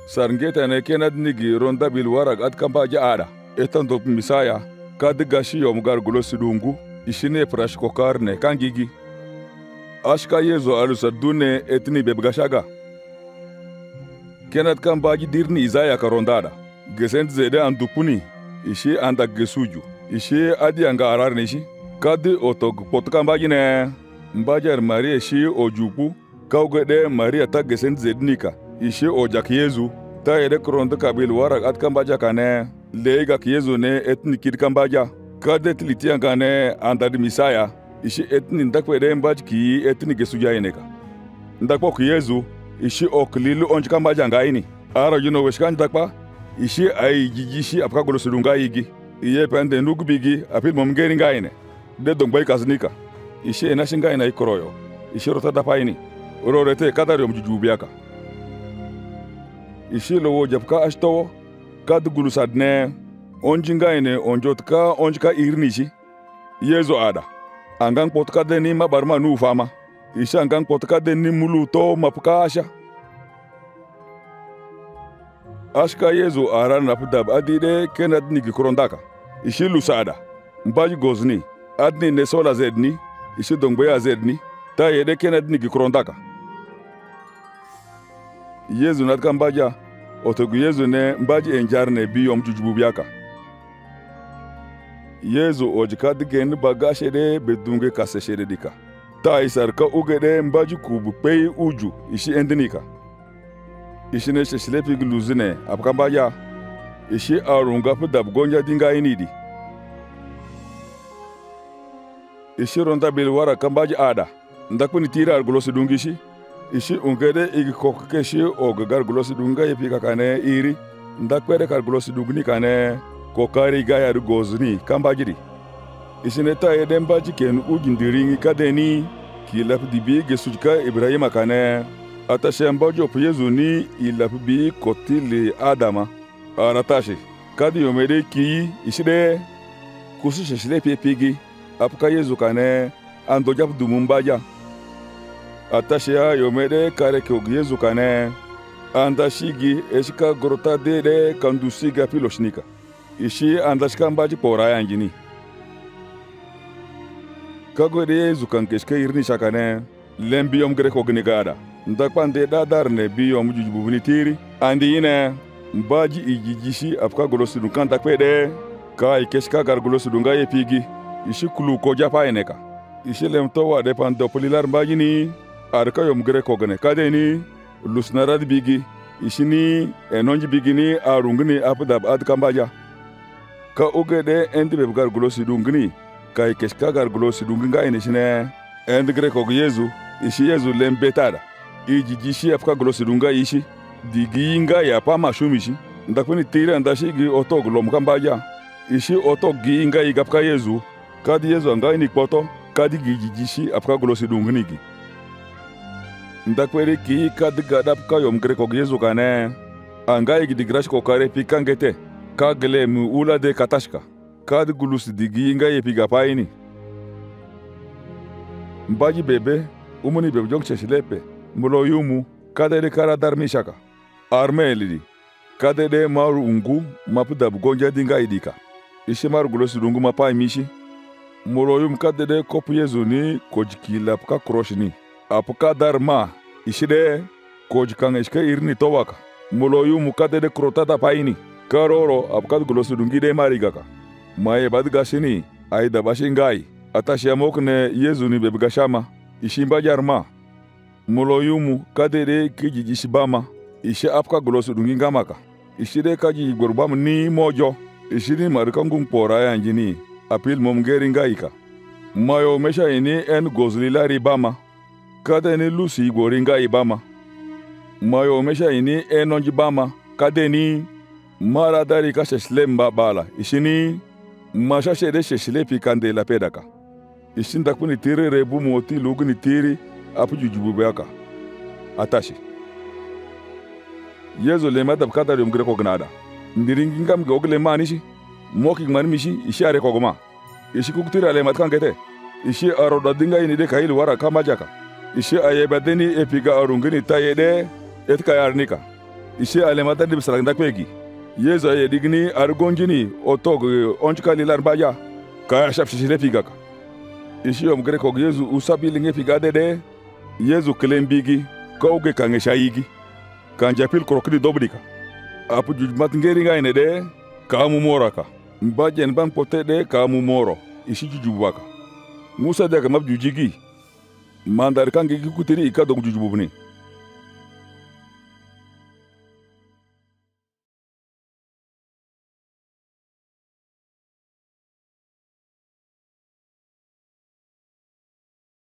sarngeta kenad nigi ronda bil warak at kambaja ada etan dop misaya kad gashi yomgar gulo sidungu ishine prash kokarne kangigi ashka yezo alusardune etni bebgashaga kenad kambaji dirni izaya karondada gesent zede andupuni ishi andak gesuju ishi adi anga ararne ishi kadi otog potkambaji ne mbajar maria ishi ojupu kaugede maria ta gesent zednika ishi ojak yezu ta yede kronda kabil warak at kambaja kane leiga yezu ne etni kid kambaja kade tliti anga ne andad misaya ishi etni ndakwede mbaj ki etni gesuja yeneka ndakpo yezu ishi oklilu onj kambaja ngaini ara yuno weshkan dakpa ishi ay jijishi apka golo sudunga yigi iye pende nugubigi apil momgeri ngaine de dongbay kasnika ishi enashinga ina ikoroyo ishi rota dapaini urorete kadari omjujubiaka ishi lowo japka ashtowo kad gulusadne onjinga ine onjotka onjka irnishi yezo ada angang potka deni mabarma nu fama ishi angang potka deni muluto mapka asha ashka yezo aran napdab adide kenad nigi korondaka ishi lusada mbaji gozni adni ne sola zedni ishi dongboya zedni ta yede kenad nigi korondaka yezu natka mbaja otogu yezu ne mbaji enjarne biyom jujububiaka yezu ojikad gen bagashede bedunge kaseshede dika ta isarka ugede mbaji kubu pei uju ishi endinika ishi ne sheshilepi gluzine apkambaja ishi arunga pudab gonja dinga inidi ishi ronda bilwara kambaji ada ndakuni tira argulosi dungishi ishi ungede igi kokeshi ogagar gulosi dunga yepika kane iri ndakwede kar gulosi dungni kane kokari gaya gozni kambajiri ishi neta yede mbaji ken ujindiringi kadeni kilap dibi gesujka ibrahima kane atashe mbaji opuyezu ni ilap bi kotili adama aratashi kadi yomede ki ishide kusu sheshile pepigi apka yezu kane andojap dumumbaja atashe ya yomede kare ke yezu kane andashigi eshika gorota dede kandusiga piloshnika ishi andashika mbaji pora yanjini kagode yezu kankeshke irni shakane lembiyom gere kognigada ndakpande dadarne biyom jujubuni tiri andi yine mbaji ijijishi apka golosidun kan dakpede ka ikeshka gar golosidun ga yepigi ishi kulu ko japa eneka ishi lemto wa depande polilar mbaji ni arka yom gere kogne kadeni lusnarad bigi ishi ni enonji bigi ni arungni apdab ad kambaja ka ugede endi be gar golosidun gni ka ikeshka gar golosidun ga inishine endi gere kog yezu ishi yezu lembetada ijijishi apka golosidunga ishi diginga ya pama shumishi ndakuni tira ndashigi otog lomkambaja ishi otog ginga igapka yezu kadi yezu anga ini poto kadi gijijishi apka golosidungnigi ndakwere ki kadi gadapka yomgre kog yezu kane anga igidigrash kokare pikangete kagle mu ula de katashka kadi gulusidiginga yepigapaini mbaji bebe umuni bebe jong cheshilepe mulo yumu kadede kara darmishaka armelidi kadede maru ungu mapudab gonja dinga idika ishi maru gulosi dungu mapai mishi mulo yum kadede kopu yezu ni kojikila apka kroshni apka darma ishide kojikanga ishke irni towaka mulo yumu kadede krotata paini karoro apka gulosi dungi de marigaka maye badgashini aida bashingai atashiamokne yezu ni bebgashama ishimba jarma mulo yumu kadede kijijishi bama ishi apka golosu dunginga maka ishide kaji gorbam ni mojo ishini marikangung pora yanjini apil momgeri ngaika mayo mesha ini en gozlilari bama kadeni lusi goringa ibama mayo mesha ini enonji bama kadeni maradari ka sheslemba bala ishini masha shede sheshle pikande la pedaka ishinda kuni tiri rebu moti lugni tiri apu jujububeaka atashi yezo le madab kadar yom greko gnada ndiringingam gogle manishi moki manmishi ishare kogoma ishi kuktira le matkangete ishi aroda dinga ini de kail wara kamajaka ishi ayebadeni epiga arungini tayede etka yarnika ishe alemata di bisarangda kwegi. Yezo ye digni argonjini otog onchkali larbaya. Ka shafshishile figaka. Ishi omgre kog Yezu usabilinge figade de. Yezu kelembigi kauge kangeshaigi. Kanjapil krokri dobrika. Apu jujmat ngeringa ine de kamu moraka. Mbajen ban pote de kamu moro. Ishi jujubaka. Musa de kamab jujigi. Mandar kange kutiri ikadog jujububni.